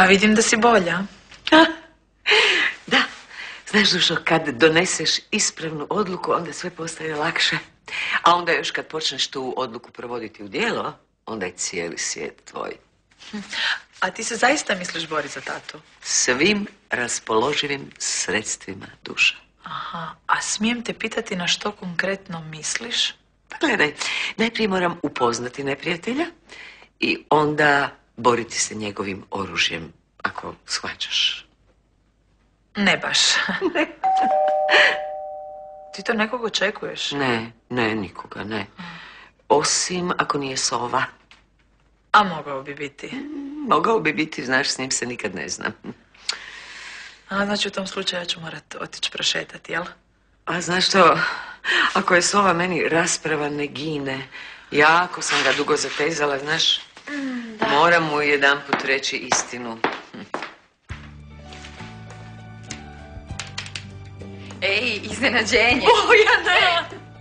vidim da si bolja. Da, znaš Dušo, kad doneseš ispravnu odluku, onda sve postaje lakše. A onda još kad počneš tu odluku provoditi u djelo, onda je cijeli svijet tvoj. A ti se zaista misliš boriti za tatu? Svim raspoloživim sredstvima, Duša. Aha, a smijem te pitati na što konkretno misliš? Pa gledaj, najprije moram upoznati neprijatelja i onda boriti se njegovim oružjem, ako shvaćaš. Ne baš. Ti to nekog očekuješ? Ne, nikoga, ne. Osim ako nije sova. A mogao bi biti? Mogao bi biti, znaš, s njim se nikad ne znam. A znači u tom slučaju ja ću morat otići prošetati, jel? A znaš što, ako je sova meni rasprava ne gine, jako sam ga dugo zatezala, znaš, moram mu jedanput reći istinu. Ej, iznenađenje. O, ja ne!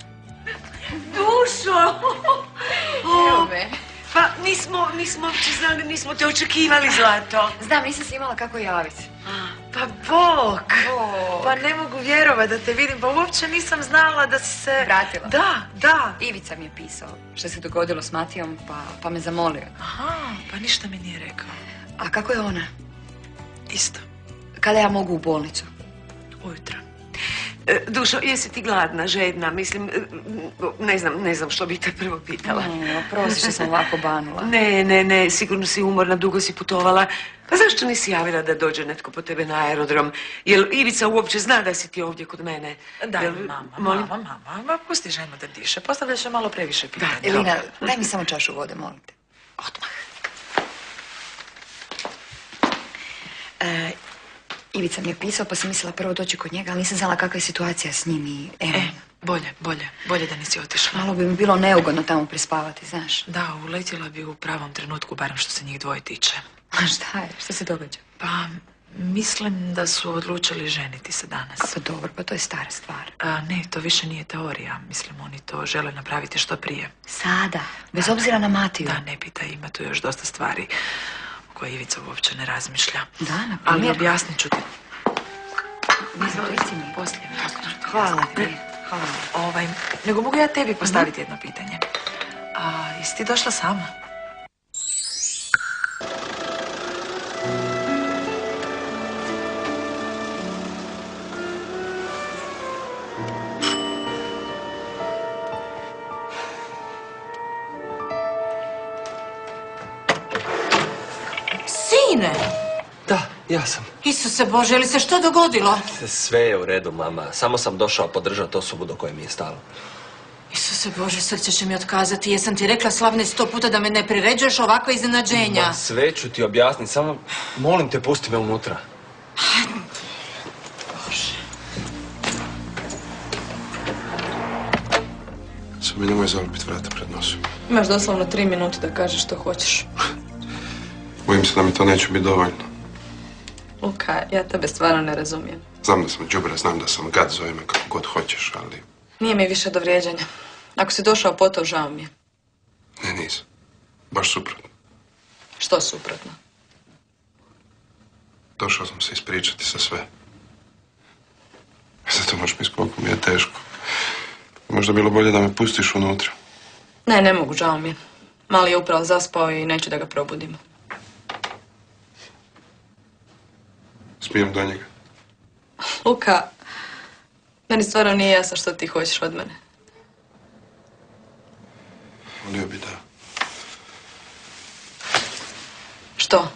Dušo! Evo me. Pa nismo uopće znali, nismo te očekivali, Zlato. Znam, nisam se imala kako javiti. Pa Bog! Pa ne mogu vjerovati da te vidim, pa uopće nisam znala da si se... Vratila? Da. Ivica mi je pisao što se dogodilo s Matijom, pa me zamolio. Aha, pa ništa mi nije rekao. A kako je ona? Isto. Kada ja mogu u bolnicu? Ujutro. Dušo, jesi ti gladna, žedna? Mislim, ne znam što bi te prvo pitala. Prosti što sam ovako banula. Ne, sigurno si umorna, dugo si putovala. Pa zašto nisi javila da dođe netko po tebe na aerodrom? Jel Ivica uopće zna da si ti ovdje kod mene? Daj, mama, pusti ženu da diše. Postavljaš je malo previše pitanja. Elina, daj mi samo čašu vode, molim te. Odmah. Ivica mi je pisao, pa sam mislila prvo doći kod njega, ali nisam znala kakva je situacija s njim i evo. Bolje da nisi otišla. Malo bi mi bilo neugodno tamo prespavati, znaš. Da, uletjela bi u pravom trenutku, barem što se njih dvoje tiče. A šta je? Što se događa? Pa, mislim da su odlučili ženiti se danas. Pa dobro, pa to je stara stvar. Ne, to više nije teorija. Mislim, oni to žele napraviti što prije. Sada? Bez obzira na Matiju? Da, ne pitaj, ima tu još dosta stvari koje Ivica uopće ne razmišlja. Da, na primjer. Ali objasnit ću ti. Reci mi. Poslije. Hvala ti. Hvala. Nego mogu ja tebi postaviti jedno pitanje. Jesi ti došla sama? Sine! Da, ja sam. Isuse Bože, je li se što dogodilo? Sve je u redu, mama. Samo sam došao podržati osobu do koje mi je stalo. Isuse Bože, srce će mi otkazati. Jesam ti rekla slavne 100 puta da me ne priređuješ ovakva iznenađenja? Ma, sve ću ti objasniti, samo molim te, pusti me unutra. Bože. Samo mi nemoj zalupit vrata pred nosom. Imaš doslovno 3 minute da kažeš što hoćeš. Bojim se da mi to neće biti dovoljno. Luka, ja tebe stvarno ne razumijem. Znam da sam đubre, znam da sam gad, zove me kako god hoćeš, ali... Nije mi više do vrijeđanja. Ako si došao po to, žao mi je. Ne, nisam. Baš suprotno. Što suprotno? Došao sam se ispričati sa sve. Zato možeš mi spoko, mi je teško. Možda bilo bolje da me pustiš unutra. Ne mogu, žao mi je. Mali je upravo zaspao i neću da ga probudimo. Smijem do njega. Luka, meni stvarno nije jasno što ti hoćeš od mene. Volio bi da... Što?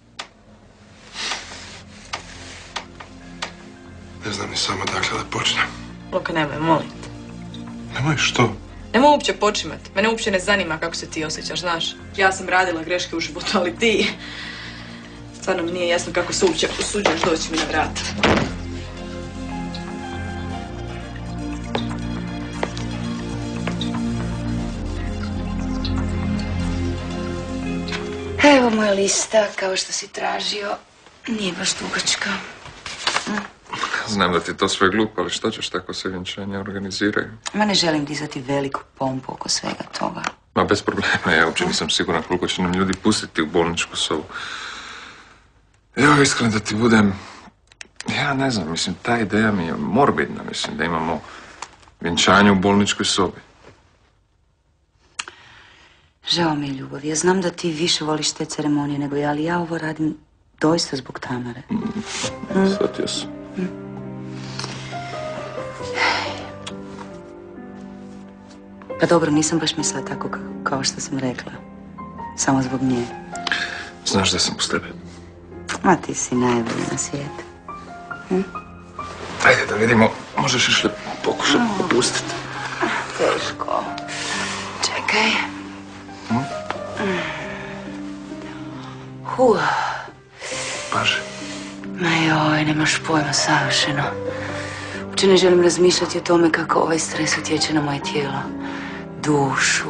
Ne znam ni sama dakle da počnem. Luka, nemoj, molim te. Nemoj, što? Nemoj uopće počimati. Mene uopće ne zanima kako se ti osjećaš, znaš. Ja sam radila greške u životu, ali ti... Stvarno mi nije jasno kako se uopće usuđuješ doći mi na vrata. Evo moja lista, kao što si tražio. Nije baš dugačka. Znam da ti to sve glupo, ali što ćeš tako se vjenčanja organiziraju? Ma ne želim dizati veliku pompu oko svega toga. Ma bez problema, ja uopće nisam siguran koliko će nam ljudi pustiti u bolničku sobu. Evo, iskren da ti budem, ja ne znam, mislim, ta ideja mi je morbidna, mislim, da imamo vjenčanje u bolničkoj sobi. Žao mi je, Ljubav. Ja znam da ti više voliš te ceremonije nego ja, ali ja ovo radim doista zbog Tamare. Shvatio sam. Pa dobro, nisam baš mislila tako kao što sam rekla. Samo zbog nje. Znaš da sam uz tebe. Ma ti si najbolji na svijetu. Ajde da vidimo, možeš još pokušati popustiti. Teško. Čekaj. Paži. Ma joj, nemaš pojma, savršeno. Uopće ne želim razmišljati o tome kako ovaj stres utječe na moje tijelo, dušu,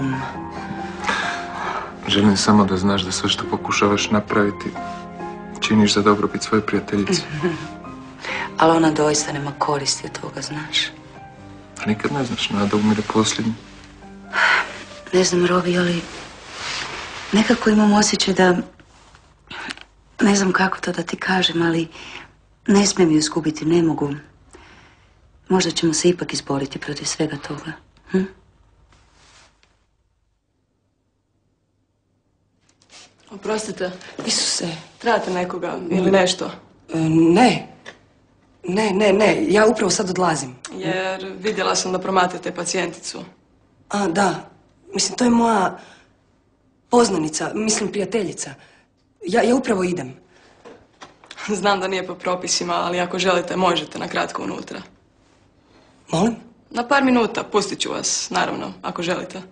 Želim samo da znaš da sve što pokušavaš napraviti činiš za dobrobit svoje prijateljice. Ali ona doista nema koristi od toga, znaš. A nikad ne znaš, nada umire posljednji. Ne znam, Robi, ali nekako imam osjećaj da... Ne znam kako to da ti kažem, ali ne smijem ju izgubiti, ne mogu. Možda ćemo se ipak izboriti protiv svega toga. Oprostite. Isuse. Trebate nekoga ili nešto? Ne, ja upravo sad odlazim. Jer vidjela sam da promatrate pacijenticu. A, da. Mislim, to je moja poznanica, mislim prijateljica. Ja upravo idem. Znam da nije po propisima, ali ako želite, možete na kratko unutra. Molim? Na par minuta, pustit ću vas, naravno, ako želite.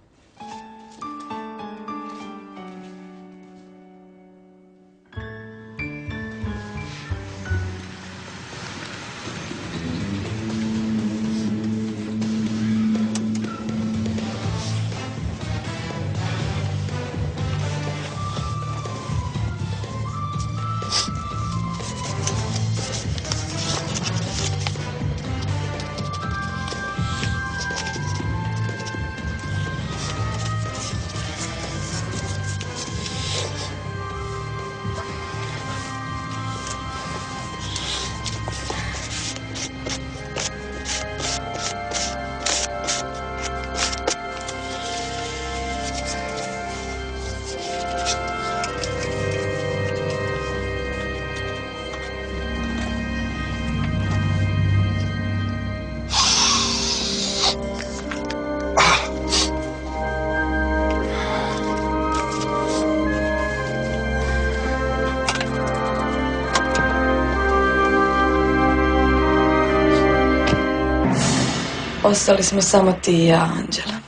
Ostali smo samo ti i ja, Anđela.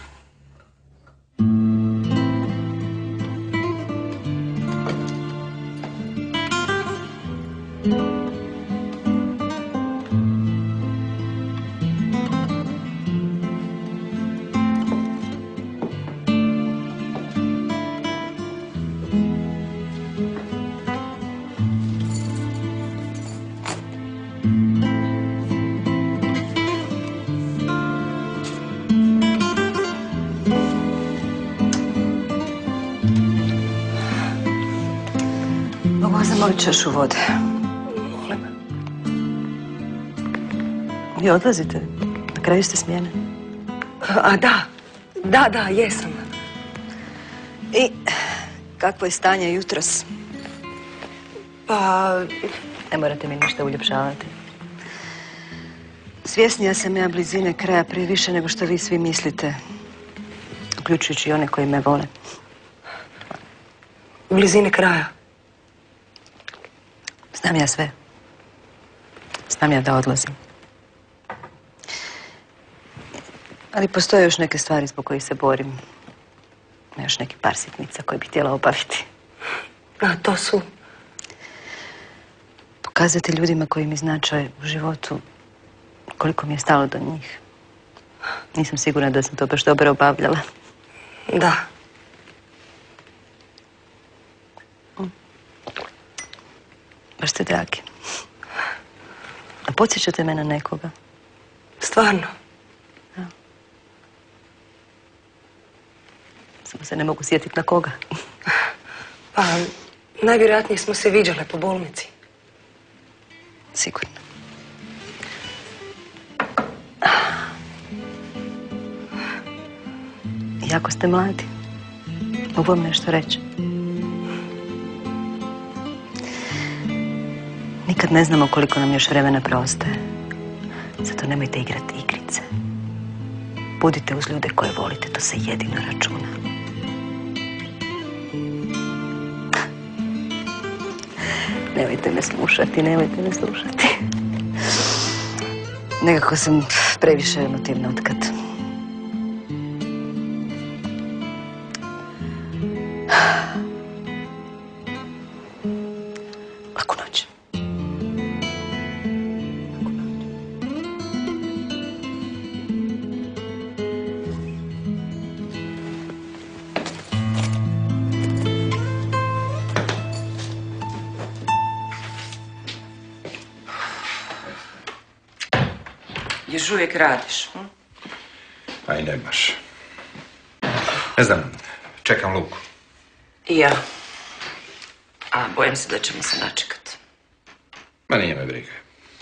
Mogu vam zamoliti čašu vode? Molim. Vi odlazite? Na kraju ste smjene? A, da, jesam. I kakvo je stanje jutros? Pa, Ne morate mi ništa uljepšavati. Svjesnija sam ja blizine kraja prije više nego što vi svi mislite. Uključujući i one koji me vole. blizine kraja. Znam ja sve. Znam ja da odlazim. Ali postoje još neke stvari zbog kojih se borim. Još neki par sitnica koje bih htjela obaviti. A to su? Pokazati ljudima koji mi znače u životu koliko mi je stalo do njih. Nisam sigurna da sam to baš dobro obavljala. Da. Baš ste dragi. A podsjećate me na nekoga? Stvarno? Da. Samo se ne mogu sjetiti na koga. Pa, Najvjerojatnije smo se viđale po bolnici. Sigurno. Jako ste mladi. Mogu vam nešto reći? Nikad ne znamo koliko nam još vremena preostaje. Zato nemojte igrati igrice. Budite uz ljude koje volite, to se jedino računa. Nemojte me slušati. Nekako sam previše emotivna otkad. Laku noć. Još uvijek radiš. Pa i ne baš. Ne znam, čekam Luku. I ja. A bojim se da ćemo se načekati. Ma nije me briga.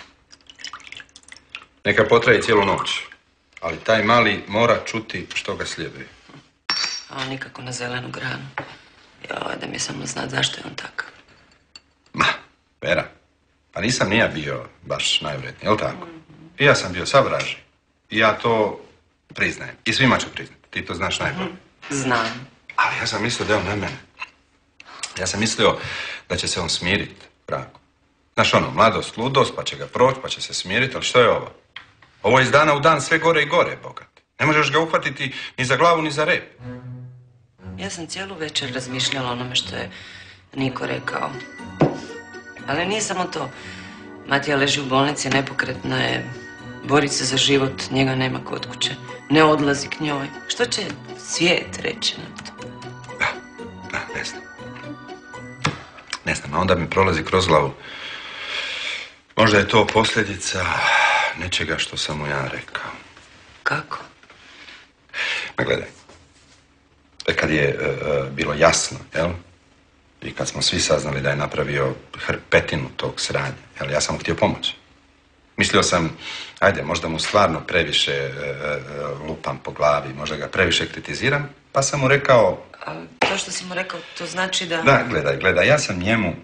Neka potraje cijelu noć. Ali taj mali mora čuti što ga slijedi. A on nikako na zelenu granu. Joj, da mi samo znat zašto je on takav. Ma, Vera, pa nisam ni ja bio baš najvredniji, jel tako? I ja sam bio sav vraži. I ja to priznajem. I svima ću priznati. Ti to znaš najbolje. Znam. Ali ja sam mislio da je on na mene. Ja sam mislio da će se on smiriti, Branko. Znaš ono, mladost, ludost, pa će ga proći, pa će se smiriti, ali što je ovo? Ovo je iz dana u dan sve gore i gore, bogat. Ne možeš ga uhvatiti ni za glavu, ni za rep. Ja sam cijelu večer razmišljala o onome što je Niko rekao. Ali nije samo to. Matija leži u bolnici, nepokretna je, bori se za život, njega nema kod kuće. Ne odlazi k njoj. Što će svijet reći na to? Da, ne znam. Ne znam, a onda mi prolazi kroz glavu. Možda je to posljedica nečega što sam mu ja rekao. Kako? Ma gledaj, kad je bilo jasno, jel? I kad smo svi saznali da je napravio hrpetinu tog sranja, jel? Ja sam mu htio pomoći. Mislio sam, ajde, možda mu stvarno previše lupam po glavi, možda ga previše kritiziram, pa sam mu rekao... A to što si mu rekao, to znači da... Da, gledaj, ja sam njemu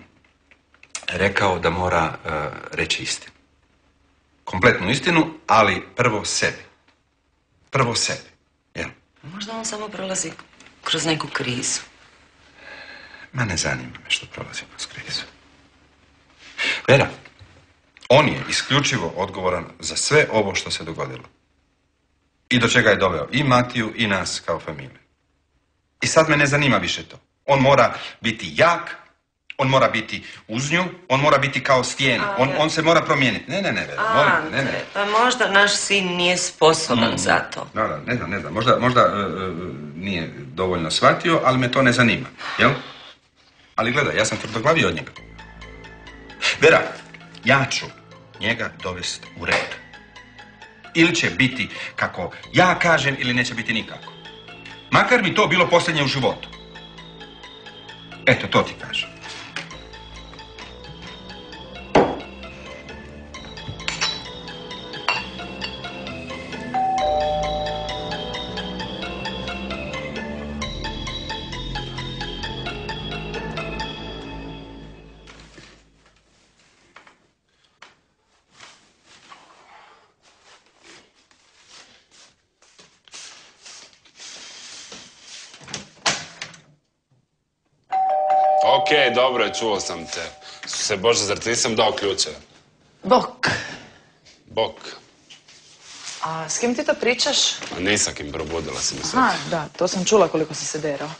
rekao da mora reći istinu. Kompletnu istinu, ali prvo sebi. Prvo sebi, jel? Možda on samo prolazi kroz neku krizu. Ma ne zanima me što prolazi kroz krizu. Vera, on je isključivo odgovoran za sve ovo što se dogodilo. I do čega je doveo i Matiju i nas kao familiju. I sad me ne zanima više to. On mora biti jak, on mora biti uz nju, on mora biti kao stijena. On se mora promijeniti. Ne, Vera, molim, ne. Pa možda naš sin nije sposoban za to. Da, ne znam. Možda nije dovoljno shvatio, ali me to ne zanima. Jel? Ali gledaj, ja sam tvrdoglaviji od njega. Vera, ja ću njega dovesti u red. Ili će biti kako ja kažem, ili neće biti nikako. Makar bi to bilo posljednje u životu. Eto, to ti kažem. Okej, dobro je, čuo sam te. Se Bože, zar ti nisam dao ključe? Bok. Bok. A s kim ti to pričaš? A nisam kim, probudila si mi se. Aha, da, to sam čula koliko si se derao.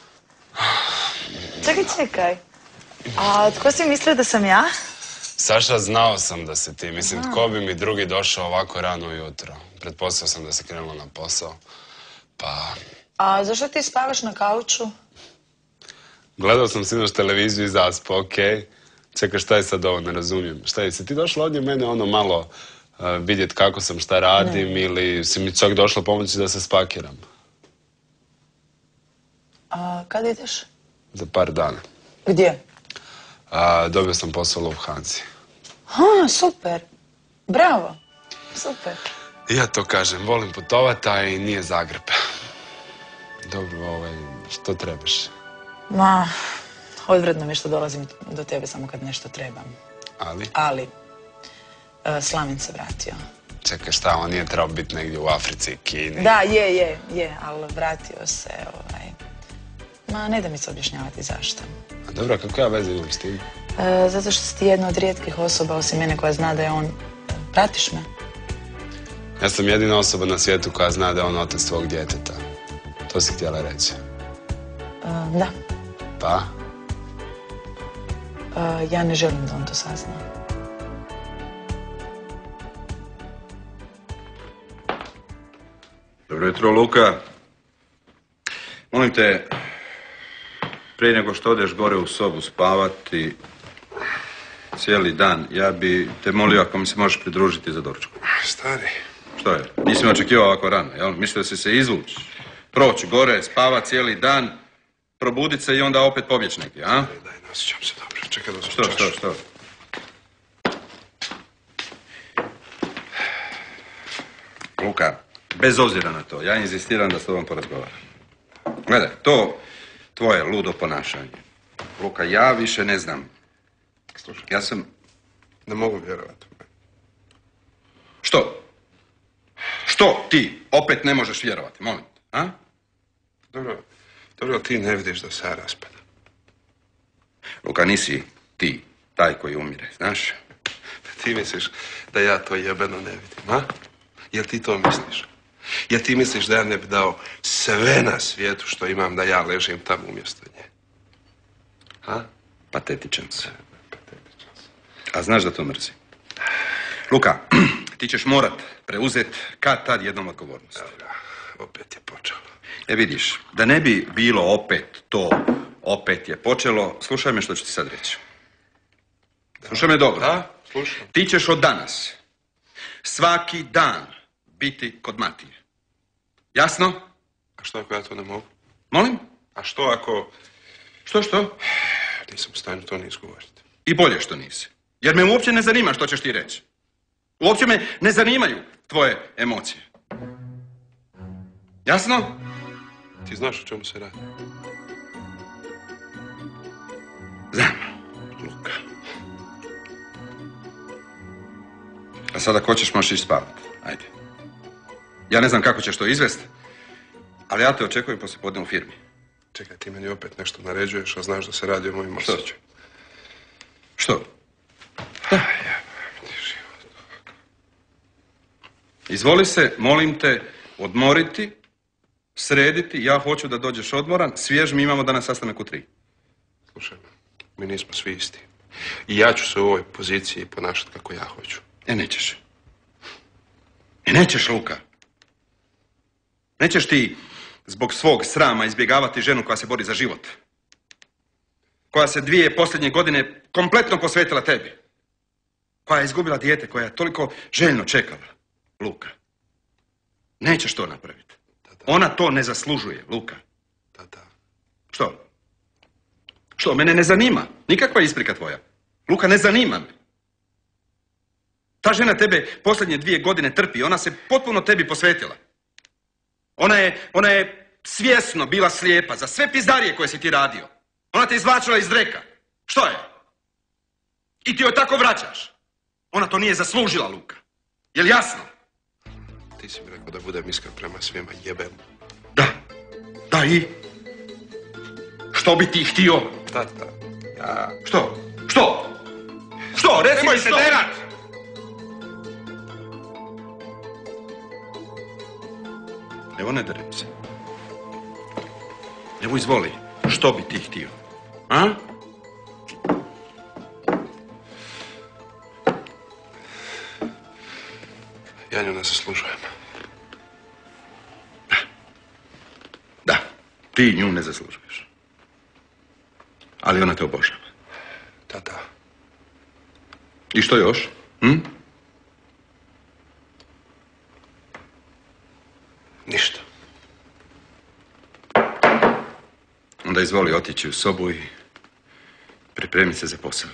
Čekaj. A tko si mislio da sam ja? Saša, znao sam da si ti. Mislim, tko bi mi drugi došao ovako rano ujutro? Pretpostavio sam da si krenula na posao. Pa... A zašto ti spavaš na kauču? Gledao sam sinoć televiziju i zaspao, okej. Čekaj, šta je sad ovo, ne razumijem. Šta je, si ti došla ovdje mene ono malo vidjeti kako sam, šta radim, ili si mi čak došla pomoći da se spakiram? A kad ideš? Za par dana. Gdje? Dobio sam posao u Lufthansi. Super. Bravo. Super. Ja to kažem, volim putovati, a i nije Zagreb. Dobro, što trebaš? Ma, odvratno mi je što dolazim do tebe samo kad nešto trebam. Ali, Slaven se vratio. Čekaj, šta, on nije trebao biti negdje u Africi, Kini? Da, je, ali vratio se, Ma, ne da mi se objašnjavati zašto. A dobro, kako ja veze imam s tim? Zato što si ti jedna od rijetkih osoba, osim mene, koja zna da je on... Pratiš me? Ja sam jedina osoba na svijetu koja zna da je on otac tvog djeteta. To si htjela reći? Da. Pa? Ja ne želim da on to sazna. Dobro jutro, Luka. Molim te, prije nego što odeš gore u sobu spavati cijeli dan, ja bi te molio ako mi se možeš pridružiti za doručku. Stari. Što je? Nisi me očekivao ovako rano, jel? Mislio si se izvući, proći gore, spava cijeli dan, probudit se i onda opet pobjeći neki, a? Daj, ne osjećam se dobro. Čekaj da Što? Luka, bez obzira na to, ja inzistiram da s tobom porazgovaram. Gledaj, to tvoje ludo ponašanje. Luka, ja više ne znam. Slušaj, ja sam... Ne mogu vjerovati. Što? Što ti opet ne možeš vjerovati, molim te, a? Dobro, ali ti ne vidiš da se raspada. Luka, nisi ti taj koji umire, znaš? Ti misliš da ja to jebeno ne vidim, a? Jel ti to misliš? Jel ti misliš da ja ne bi dao sve na svijetu što imam da ja ležim tamo umjesto nje? A? Patetičan se. A znaš da to mrzim. Luka, ti ćeš morat preuzet kad tad jednom odgovornost. Dobra, opet je počelo. Vidiš, da ne bi bilo opet to, opet je počelo, slušaj me što ću ti sad reći. Slušaj me dobro. Da, slušam. Ti ćeš od danas svaki dan biti kod Matije. Jasno? A što ako ja to ne mogu? Molim? A što ako... Što? Nisam u stanju to ni izgovoriti. I bolje što nisi. Jer me uopće ne zanima što ćeš ti reći. Uopće me ne zanimaju tvoje emocije. Jasno? Ti znaš o čemu se radi? Znam, Luka. A sada ko ćeš možeš ići spavati? Ajde. Ja ne znam kako ćeš to izvesti, ali ja te očekujem poslijepodne u firmi. Čekaj, ti meni opet nešto naređuješ, a znaš da se radi o mojim osjećajima. Što? Izvoli se, molim te, odmoriti, srediti. Ja hoću da dođeš odmoran, svjež, mi imamo danas sastanak u 3. Slušaj, mi nismo svi isti. I ja ću se u ovoj poziciji ponašati kako ja hoću. Nećeš. Nećeš, Luka. Nećeš ti zbog svog srama izbjegavati ženu koja se bori za život. Koja se 2 posljednje godine kompletno posvetila tebi. Koja je izgubila dijete, koja je toliko željno čekala. Luka. Nećeš to napraviti. Ona to ne zaslužuje, Luka. Što? Što? Mene ne zanima. Nikakva isprika tvoja. Luka, ne zanima me. Ta žena tebe posljednje 2 godine trpi. Ona se potpuno tebi posvetila. Ona je svjesno bila slijepa za sve pizdarije koje si ti radio. Ona te izvlačila iz dreka. Što je? I ti joj tako vraćaš. Ona to nije zaslužila, Luka. Jel jasno? Ti si mi rekao da budem iskren prema svima, jebem. Da i? Što bi ti htio? Tata, ja... Što? Što? Reci mi što? Derat! Evo, ne derem se. Evo, izvoli. Što bi ti htio? A? Ja nju ne zaslužujem. Da, ti nju ne zaslužuješ. Ali ona te obožava. Tata. I što još? Ništa. Onda izvoli otići u sobu i Pripremi se za posao.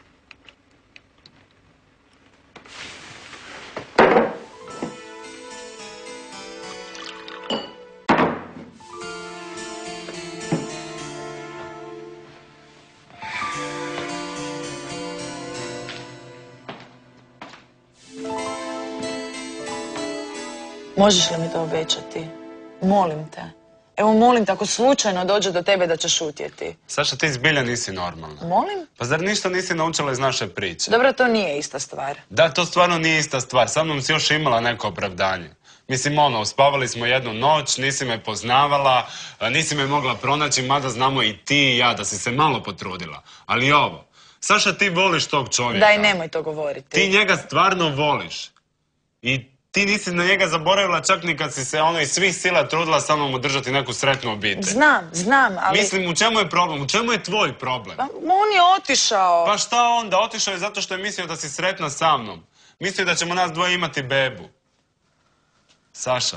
Možeš li mi to obećati? Molim te. Evo molim te, ako slučajno dođe do tebe da ćeš šutjeti. Saša, ti zbilja nisi normalna. Molim? Pa zar ništa nisi naučila iz naše priče? Dobro, to nije ista stvar. Da, to stvarno nije ista stvar. Sa mnom si još imala neko opravdanje. Mislim, spavali smo jednu noć, nisi me poznavala, nisi me mogla pronaći, mada znamo i ti i ja da si se malo potrudila. Ali ovo, Saša, ti voliš tog čovjeka. Daj, nemoj to govoriti. Ti njega stvarno voliš. I ti nisi na njega zaboravila čak ni kad si se iz svih sila trudila sa mnom održati neku sretnu obitelj. Znam, ali... Mislim, u čemu je problem? U čemu je tvoj problem? Pa, on je otišao. Pa šta onda? Otišao je zato što je mislio da si sretna sa mnom. Mislio da ćemo nas dvoje imati bebu. Saša,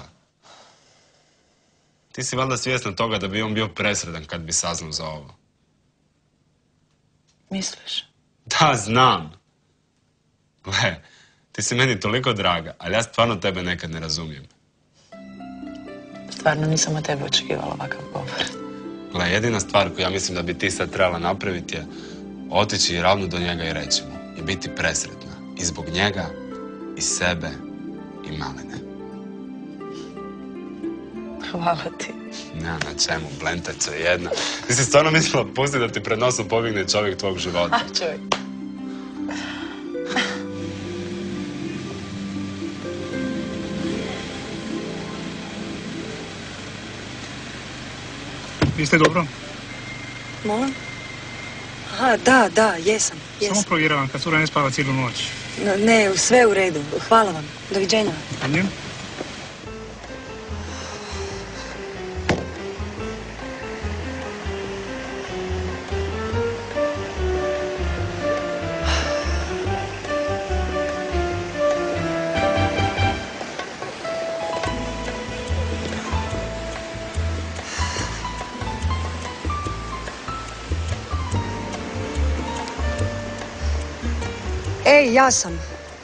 ti si valjda svjesna toga da bi on bio presretan kad bi saznao za ovo. Misliš? Da, znam. Gle, ti si meni toliko draga, ali ja stvarno tebe nekad ne razumijem. Stvarno nisam od tebe očekivala ovakav govor. Gle, jedina stvar koju ja mislim da bi ti sad trebala napraviti je otići ravno do njega i reći mu. I biti presretna. I zbog njega, i sebe, i Malene. Hvala ti. Nema na čemu, blentača jedna. Ti si stvarno mislila pustiti da ti pred nosom pobjegne čovjek tvog života. Čuj. Jeste dobro? Molim? Aha, da, jesam. Samo provjeravam kad cura ne spava cijelu noć. Ne, sve u redu. Hvala vam. Doviđenja. Ajde. Ej, ja sam.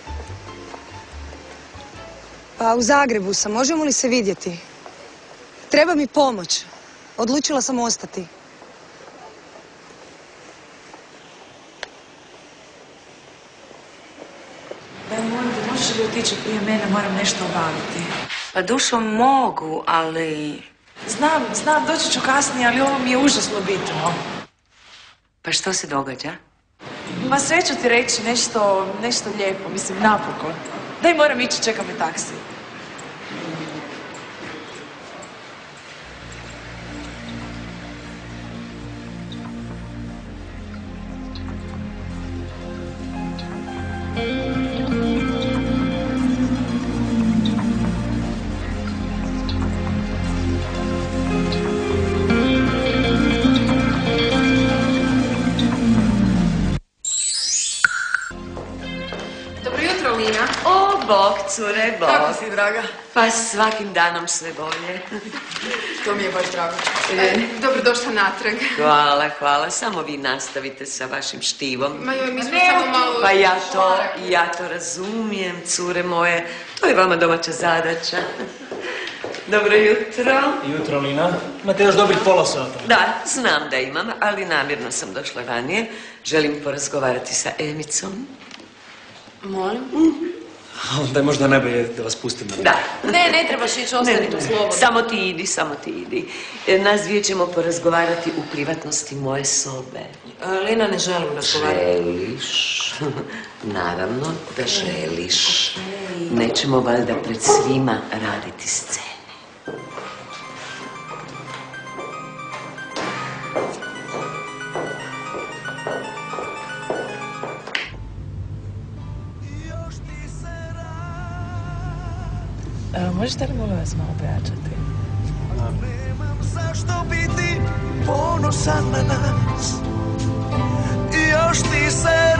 Pa u Zagrebu sam. Možemo li se vidjeti? Treba mi pomoć. Odlučila sam ostati. Da, molim te, možeš li otići prije mene, moram nešto obaviti. Pa dušo mogu, ali... Znam, doći ću kasnije, ali ovo mi je užasno bitno. Pa što se događa? Ma sve ću ti reći, nešto lijepo, mislim, napokon. Daj, moram ići, čeka me taksi. Bog, cure, bog. Kako si, draga? Pa svakim danom sve bolje. To mi je baš drago. Dobrodošla natrag. Hvala. Samo vi nastavite sa vašim štivom. Ma joj, mi smo samo malo... Pa ja to razumijem, cure moje. To je vama domaća zadaća. Dobro jutro. Jutro, Lina. Imate još dobrih pola sata. Da, znam da imam, ali namjerno sam došla ranije. Želim porazgovarati sa Emicom. Molim? Onda je možda najbolje da vas pustim. Da. Ne trebaš ići, ostani tu slobodno. Samo ti idi. Nas dvije ćemo porazgovarati u privatnosti moje sobe. Lina, ne želim razgovarati. Želiš? Naravno da želiš. Nećemo valjda pred svima raditi scene. Možete li molim vas malo pojačati? Nemam zašto biti ponosan na nas i još ti se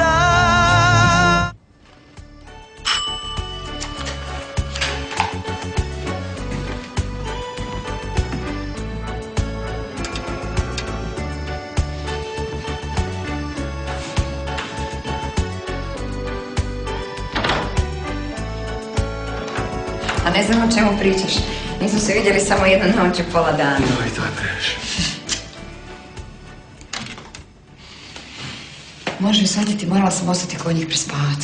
A ne znam o čemu pričaš. Nismo se vidjeli samo jednu noć i pola dana. No i to je previše. Možeš shvatiti, morala sam ostati kod njih prespavati.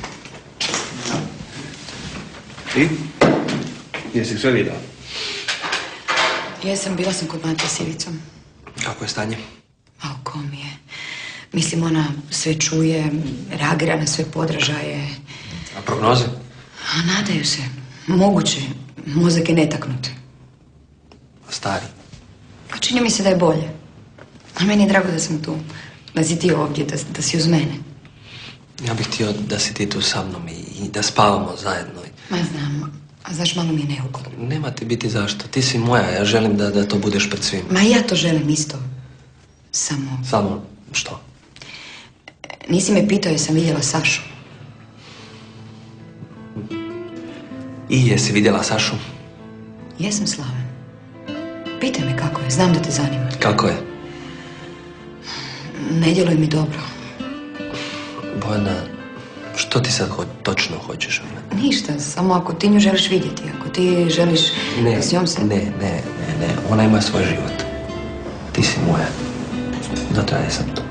I? Jesi sve vidio? Jesam, bila sam kod Matije s Ivicom. Kako je stanje? A u kom je? Mislim, ona sve čuje, reagira na sve podražaje. A prognoze? A nadaju se. Moguće. Mozak je netaknut. A stari? A čini mi se da je bolje. A meni je drago da sam tu. Da si ti ovdje, da si uz mene. Ja bih htio da si ti tu sa mnom i da spavamo zajedno. Ma znam, a znaš, malo mi je neugodno. Nema ti biti zašto. Ti si moja, ja želim da to budeš pred svima. Ma ja to želim isto. Samo... Samo što? Nisi me pitao jesam vidjela Sašu. I jesi vidjela Sašu? Jesam, Slaven. Pitaj me kako je, znam da te zanima. Kako je? Ne djeluje mi dobro. Bojana, što ti sad točno hoćeš? Ništa, samo ako ti nju želiš vidjeti, ako ti želiš Ne, s njom se... ne, ona ima svoj život. Ti si moja. Zato ja jesam tu.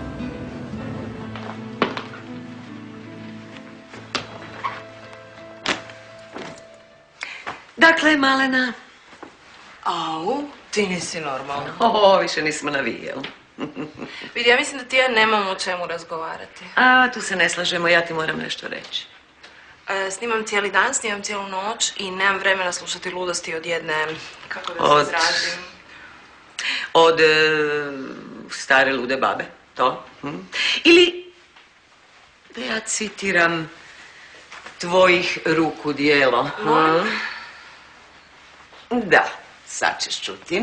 Dakle, Malena. Au, ti nisi normalna. Više nismo navijeli. Vidi, ja mislim da ti ja nemamo o čemu razgovarati. A, tu se ne slažemo, ja ti moram nešto reći. Snimam cijeli dan, snimam cijelu noć i nemam vremena slušati ludosti od jedne, kako da se izrazim. Od stare lude babe, to. Ili, da ja citiram, tvojih ruku djelo. Da, sad ćeš čuti.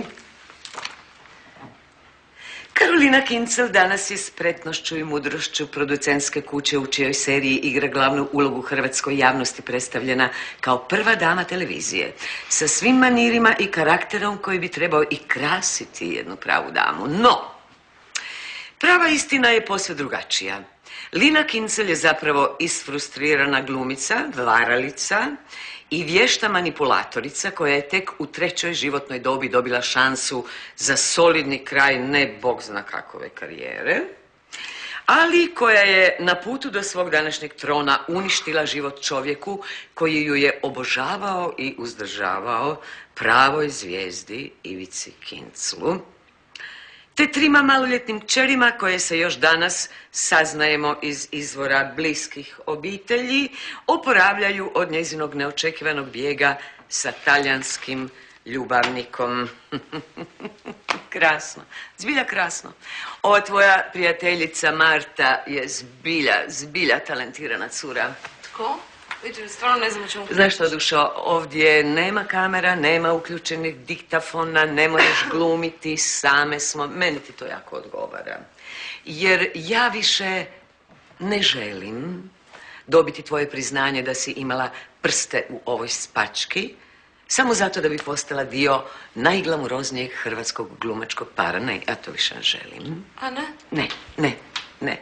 Karolina Kincel danas je spretnošću i mudrošću producentske kuće u čijoj seriji igra glavnu ulogu hrvatskoj javnosti predstavljena kao prva dama televizije, sa svim manirima i karakterom koji bi trebao i krasiti jednu pravu damu. No, prava istina je posve drugačija. Lina Kincel je zapravo isfrustrirana glumica, varalica i vješta manipulatorica koja je tek u 3. životnoj dobi dobila šansu za solidni kraj ne bog zna kakove karijere, ali koja je na putu do svog današnjeg trona uništila život čovjeku koji ju je obožavao i uzdržavao, pravoj zvijezdi Ivici Kinclu, te 3 maloljetnim kćerima koje se još danas, saznajemo iz izvora bliskih obitelji, oporavljaju od njezinog neočekivanog bijega sa talijanskim ljubavnikom. Krasno, zbilja krasno. Ova tvoja prijateljica Marta je zbilja talentirana cura. Tko? Vidim, stvarno ne znam o čemu... Znaš što, Dušo, ovdje nema kamera, nema uključenih diktafona, ne moraš glumiti, same smo. Meni ti to jako odgovara. Jer ja više ne želim dobiti tvoje priznanje da si imala prste u ovoj spački, samo zato da bi postala dio najglamuroznijeg hrvatskog glumačkog para. Ne, ja to više ne želim. A ne? Ne.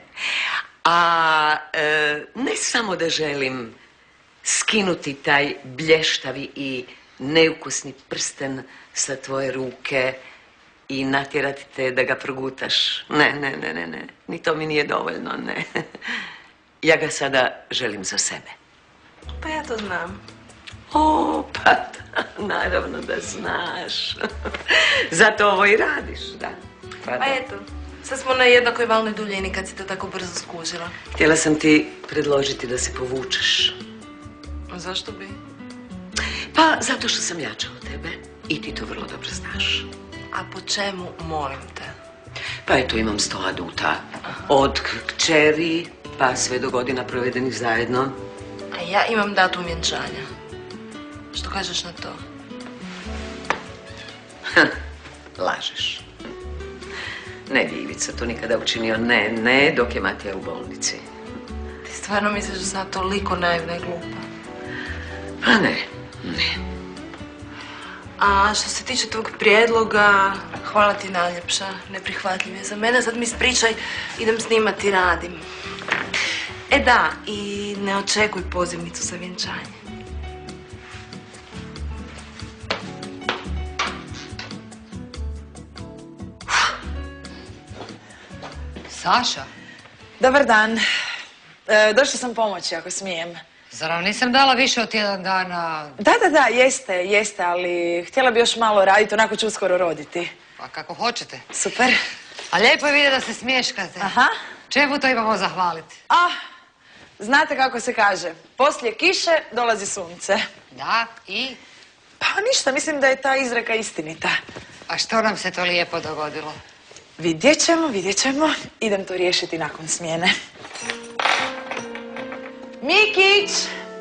A ne samo da želim skinuti taj blještavi i neukusni prsten sa tvoje ruke i natjerati te da ga progutaš. Ne. Ni to mi nije dovoljno, ne. Ja ga sada želim za sebe. Pa ja to znam. O, pa naravno da znaš. Zato ovo i radiš, da. Pa eto, sad smo na jednakoj valnoj duljini kad si to tako brzo skužila. Htjela sam ti predložiti da se povučeš. Zašto bi? Pa, zato što sam jača od tebe i ti to vrlo dobro znaš. A po čemu, molim te? Pa eto, imam 100 aduta. Od kćeri pa sve do godina provedenih zajedno. A ja imam datum vjenčanja. Što kažeš na to? Lažeš. Ne bi Ivica to nikada učinio. Ne, dok je Matija u bolnici. Ti stvarno misliš da sam toliko naivna i glupa? Pa ne. A što se tiče tvog prijedloga, hvala ti najljepša, neprihvatljiv je za mene. Sad mi ispričaj, idem snimati, radim. Da, i ne očekuj pozivnicu za vjenčanje. Saša? Dobar dan. Došla sam pomoći, ako smijem. Zar vam nisam dala više od tjedan dana? Da, jeste, ali htjela bi još malo raditi, onako ću uskoro roditi. Pa kako hoćete. Super. A lijepo je vidjeti da se smješkate. Aha. Čemu to imamo zahvaliti? Znate kako se kaže, poslije kiše dolazi sunce. Da, i? Pa ništa, mislim da je ta izreka istinita. A što nam se to lijepo dogodilo? Vidjet ćemo. Idem to riješiti nakon smjene. Mikić!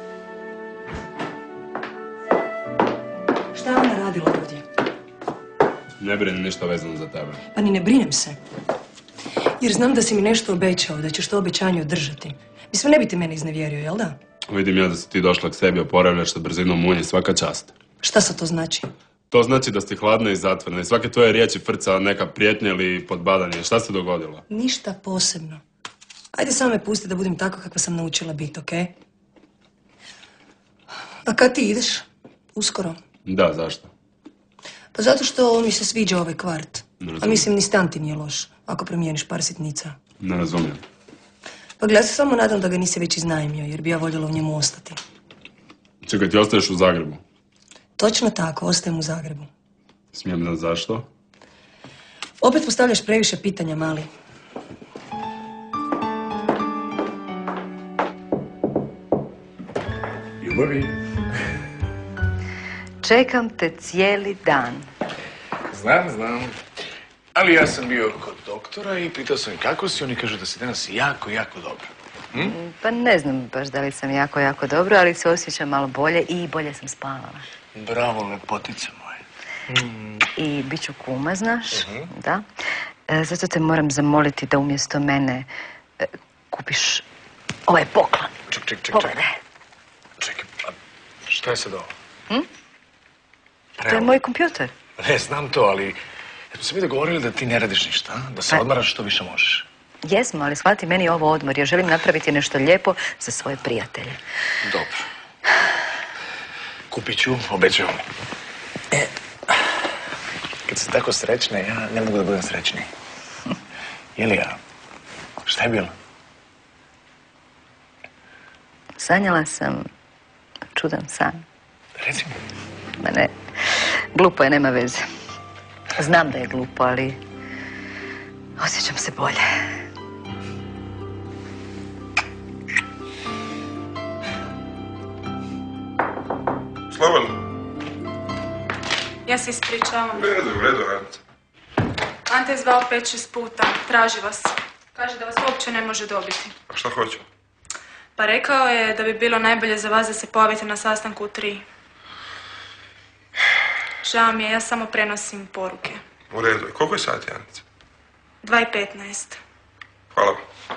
Šta je ona radila ovdje? Ne brinem ništa vezano za tebe. Pa ni ne brinem se. Jer znam da si mi nešto obećao, da ćeš to obećanje održati. Mislim, ne bi ti mene iznevjerio, jel da? Vidim ja da si ti došla k sebi, oporavljaš se brzinom munje, svaka čast. Šta sad to znači? To znači da si hladna i zatvorena i svake tvoje riječi frca neka prijetnja ili podbadanje. Šta se dogodilo? Ništa posebno. Ajde samo me pusti da budem tako kakva sam naučila biti, okej? A kad ti ideš? Uskoro? Da, zašto? Pa zato što mi se sviđa ovaj kvart. Ne razumijem. A mislim, ni stan ti nije loš, ako promijeniš par sitnica. Ne razumijem. Pa gledaj, se samo nadam da ga nisi već iznajmio, jer bi ja voljela u njemu ostati. Čekaj, ti ostaješ u Zagrebu? Točno tako, ostajem u Zagrebu. Smijem znati zašto? Opet postavljaš previše pitanja, mali. Ljubavi. Čekam te cijeli dan. Znam. Ali ja sam bio kod doktora i pitao sam kako si. Oni kažu da si danas jako dobro. Pa ne znam baš da li sam jako dobro, ali se osjećam malo bolje i bolje sam spavala. Bravo, lepotice moje. I bit ću kuma, znaš? Da. Zato te moram zamoliti da umjesto mene kupiš ovaj poklon. Ček. Pogledaj. Čekaj, šta je sad ovo? To je moj kompjuter. Ne, znam to, ali smo se mi dogovorili da ti ne radiš ništa, a? Da se odmaraš što više možeš. Jesmo, ali shvati, meni je ovo odmor, jer želim napraviti nešto lijepo za svoje prijatelje. Dobro. Kupit ću, obećavam. Kad si tako srećna, ja ne mogu da budem srećniji. Jelija, šta je bilo? Sanjala sam čudan san. Reci mi. Ma ne, glupo je, nema veze. Znam da je glupo, ali osjećam se bolje. Slobodno. Ja se ispričavam. U redu, radite. Ante je zvao 5-6 puta. Traži vas. Kaže da vas uopće ne može dobiti. A šta hoću? Pa rekao je da bi bilo najbolje za vas da se pojavite na sastanku u 3. Žao mi je, ja samo prenosim poruke. U redu. Koliko je sati, Anica? 2:15. Hvala.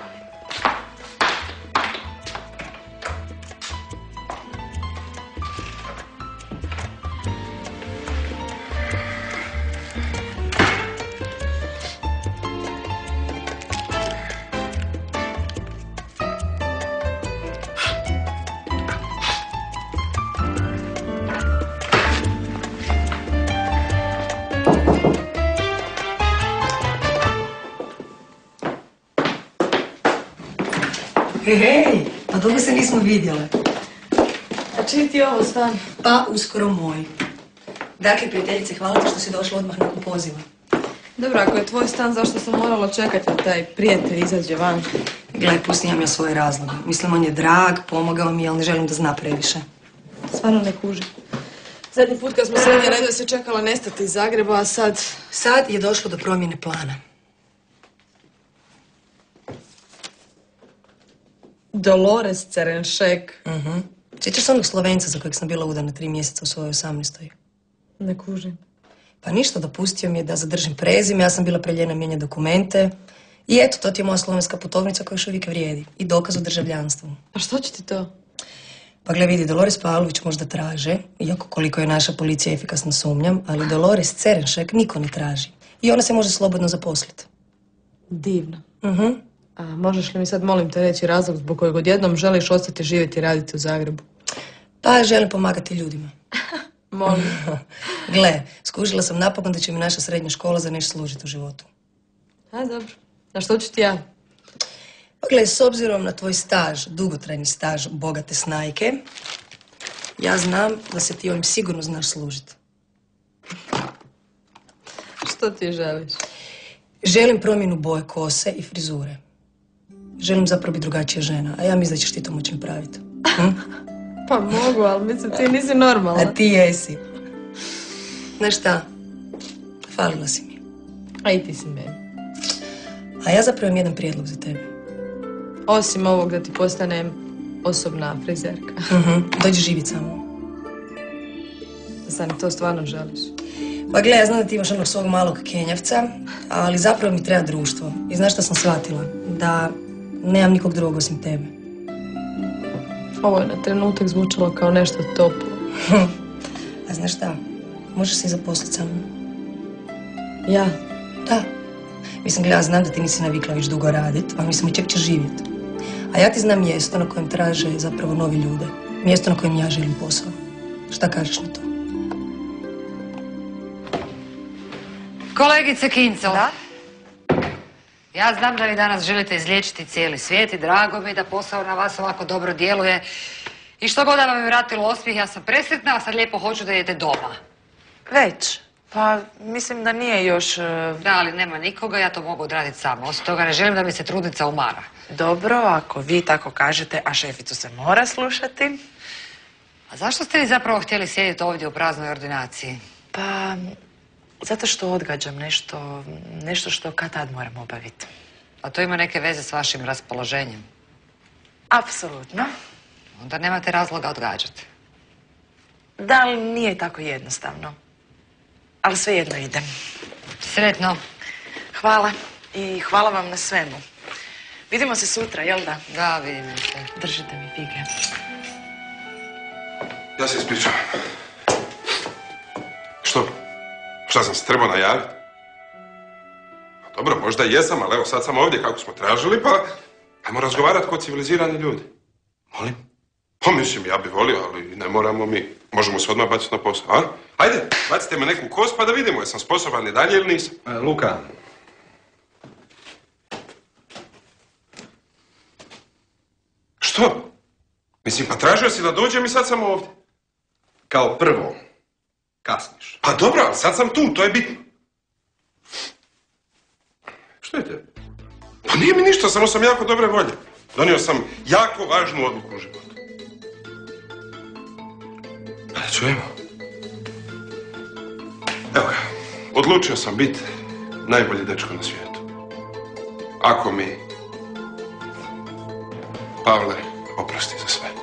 Hej, pa dugo se nismo vidjele. A čiji ti ovo stan? Pa uskoro moj. Dakle, prijateljice, hvala ti što si došla odmah nakon poziva. Dobro, ako je tvoj stan, zašto sam morala čekati da taj prijatelj izađe van? Gle, pusti, imam ja svoje razloge. Mislim, on je drag, pomogao mi, ali ne želim da zna previše. Stvarno ne kužim. Zadnji put kad smo srednje redu se čekala nestati iz Zagreba, a sad... Sad je došlo do promjene plana. Dolores Cerenšek. Sjećaš se onog Slovenca za kojeg sam bila udana 3 mjeseca u svojoj 18. Ne kužim. Pa ništa, dopustio mi je da zadržim prezime, ja sam bila preljena mijenjati dokumente. I eto, to ti je moja slovenska putovnica koja još uvijek vrijedi. I dokaz o državljanstvu. A što će ti to? Pa gle, vidi, Dolores Pavlović možda traže, iako koliko je naša policija efikasna sumnjam, ali Dolores Cerenšek niko ne traži. I ona se može slobodno zaposliti. Divno. A možeš li mi sad, molim te, reći razlog zbog kojeg odjednom želiš ostati živjeti i raditi u Zagrebu? Pa želim pomagati ljudima. Molim. Gle, skužila sam napokon da će mi naša srednja škola za nešto služiti u životu. A, dobro. A što ću ti ja? Pa gledaj, s obzirom na tvoj staž, dugotrajni staž bogate snajke, ja znam da se ti ovim sigurno znaš služiti. Što ti želiš? Želim promjenu boje kose i frizure. Želim zapravo biti drugačija žena, a ja mislim da ćeš ti to moći napraviti. Pa mogu, ali mislim ti nisi normalna. A ti jesi. Znaš šta? Falila si mi. A i ti si meni. A ja zapravo imam jedan prijedlog za tebe. Osim ovog da ti postanem osobna frizerka. Dođi živit samo. Zar to stvarno želiš? Pa gle, ja znam da ti imaš onog svog malog Kenjavca, ali zapravo mi treba društvo. I znaš šta sam shvatila? Da nemam nikog drugog osim tebe. Ovo je na trenutak zvučalo kao nešto toplo. A znaš šta? Možeš se i zaposliti sa mnom. Ja? Da. Mislim, gle, ja znam da ti nisi navikla već dugo radit, ali mislim i ček ćeš živjet. A ja ti znam mjesto na kojem traže zapravo novi ljude. Mjesto na kojem ja želim posao. Šta kažeš na to? Kolegice Kincel. Da? Ja znam da vi danas želite izliječiti cijeli svijet i drago mi je da posao na vas ovako dobro djeluje. I što god da vam je vratilo osmijeh, ja sam presretna, a sad lijepo hoću da idete doma. Već? Pa mislim da nije još... Da, ali nema nikoga, ja to mogu odraditi sama. Osim toga ne želim da mi se trudnica umara. Dobro, ako vi tako kažete, a šeficu se mora slušati. A zašto ste vi zapravo htjeli sjediti ovdje u praznoj ordinaciji? Pa... zato što odgađam nešto što kad tad moram obaviti. A to ima neke veze s vašim raspoloženjem? Apsolutno. Onda nemate razloga odgađati. Da, ali nije tako jednostavno. Ali svejedno idem. Sretno. Hvala. I hvala vam na svemu. Vidimo se sutra, jel da? Da, vidimo se. Držite mi fige. Ja se ispričavam. Što? Šta sam se trebao najaviti? Dobro, možda i jesam, ali evo sad sam ovdje kako smo tražili, pa ajmo razgovarati kao civilizirani ljudi. Molim? Pa mislim, ja bih volio, ali ne moramo mi. Možemo se odmah baciti na posao, a? Ajde, bacite me neku kost pa da vidimo jesam sposoban i dalje ili nisam. Luka. Što? Mislim, pa tražio si da dođem i sad sam ovdje. Kao prvo, kasniš. Pa dobro, ali sad sam tu, to je bitno. Što je te? Pa nije mi ništa, samo sam jako dobre volje. Donio sam jako važnu odluku u životu. Pa da čujemo. Evo ga, odlučio sam biti najbolji dečko na svijetu. Ako mi, Pavle, oprosti za sve.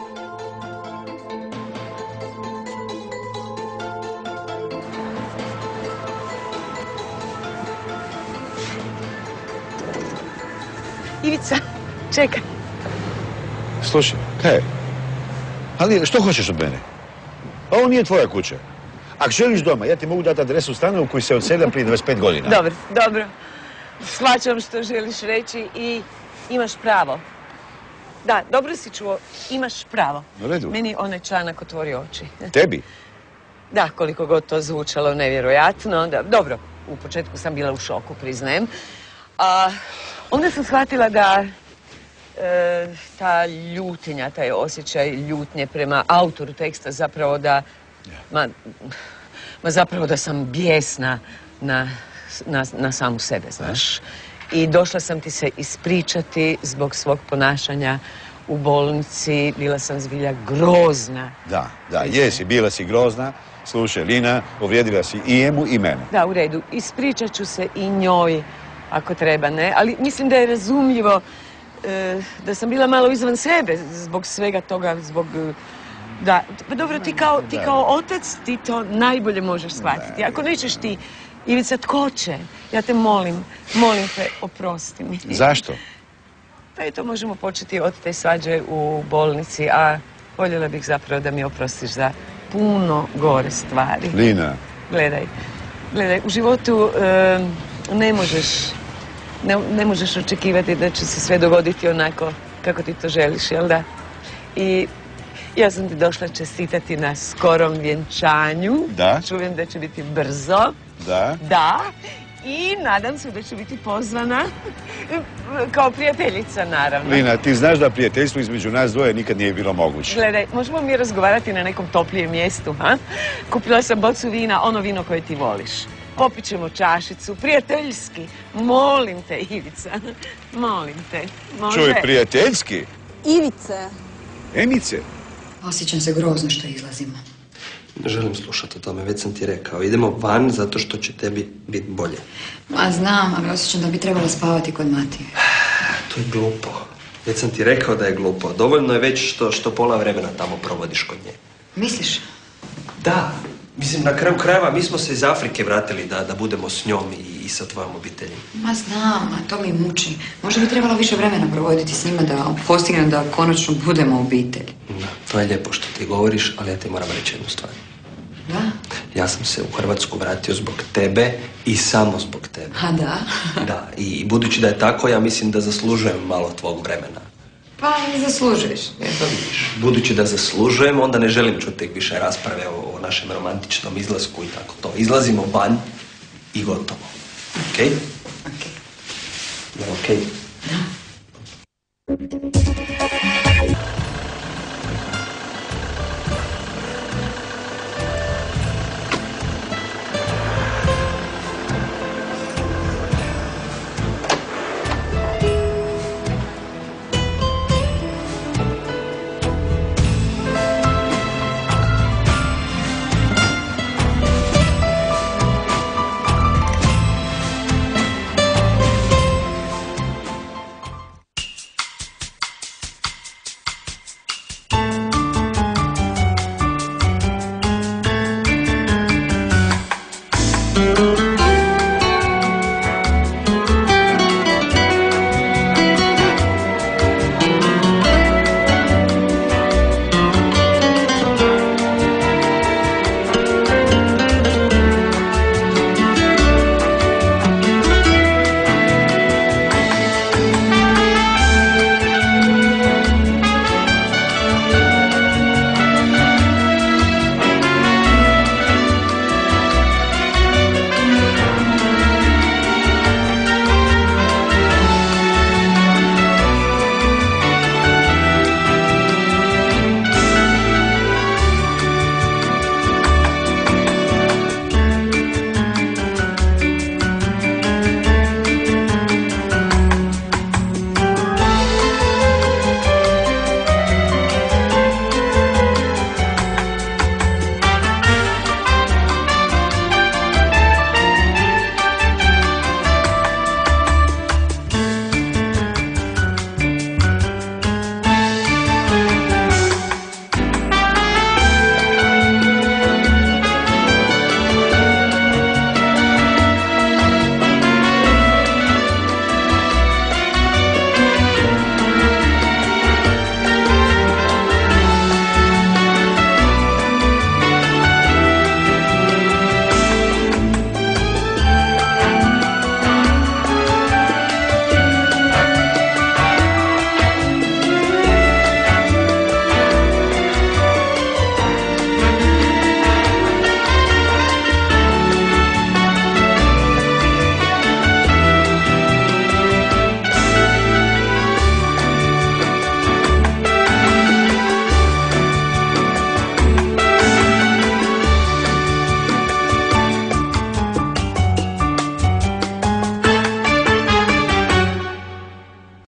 Ivica, čekaj. Slušaj, kaj je? Ali što hoćeš od mene? Ovo nije tvoja kuća. Ako želiš doma, ja ti mogu dati adresu stana u koji se odselja prije 25 godina. Dobro, dobro. Shvaćam što želiš reći i imaš pravo. Da, dobro si čuo, imaš pravo. U redu. Meni onaj članak otvori oči. Tebi? Da, koliko god to zvučalo nevjerojatno. Dobro, u početku sam bila u šoku, priznajem. A onda sam shvatila da ta ljutinja, taj osjećaj ljutnje prema autoru teksta zapravo da... Ma zapravo da sam bijesna na samu sebe, znaš. I došla sam ti se ispričati zbog svog ponašanja u bolnici. Bila sam zbilja grozna. Da, jesi, bila si grozna. Slušaj, Lina, uvrijedila si i jemu i mene. Da, u redu. Ispričat ću se i njoj, ako treba, ne? Ali mislim da je razumljivo da sam bila malo izvan sebe zbog svega toga, zbog... Da, pa dobro, ti kao otac, ti to najbolje možeš shvatiti. Ako nećeš ti, Ivica, tko će? Ja te molim te, oprosti mi. Zašto? Pa eto, možemo početi od te svađe u bolnici, a voljela bih zapravo da mi oprostiš za puno gore stvari. Lina. Gledaj, u životu ne možeš očekivati da će se sve dogoditi onako kako ti to želiš, jel da? I ja sam ti došla čestitati na skorom vjenčanju. Da. Čujem da će biti brzo. Da. Da. I nadam se da ću biti pozvana kao prijateljica, naravno. Lina, ti znaš da prijateljstvo između nas dvoje nikad nije bilo moguće. Gledaj, možemo mi razgovarati na nekom toplijem mjestu, ha? Kupila sam bocu vina, ono vino koje ti voliš. Popit ćemo čašicu, prijateljski. Molim te, Ivica. Molim te. Može? Čuj, prijateljski? Ivice. Emice? Osjećam se grozno što izlazimo. Ne želim slušati o tome, već sam ti rekao. Idemo van zato što će tebi biti bolje. Ma znam, ali osjećam da bi trebala spavati kod Matije. To je glupo. Već sam ti rekao da je glupo. Dovoljno je već što pola vremena tamo provodiš kod nje. Misliš? Da. Mislim, na kraju krajeva mi smo se iz Afrike vratili da budemo s njom i sa tvojom obiteljom. Ma znam, a to mi muči. Možda bi trebalo više vremena provoditi s njima da postignem da konačno budemo obitelj. Da, to je lijepo što ti govoriš, ali ja ti moram reći jednu stvar. Da? Ja sam se u Hrvatsku vratio zbog tebe i samo zbog tebe. A da? Da, i budući da je tako, ja mislim da zaslužujem malo tvog vremena. Pa i zaslužuješ. Eto vidiš, budući da zaslužujem, onda ne želim čuti više rasprave o našem romantičnom izlasku i tako to. Izlazimo van i gotovo. Okej? Okej. Okej.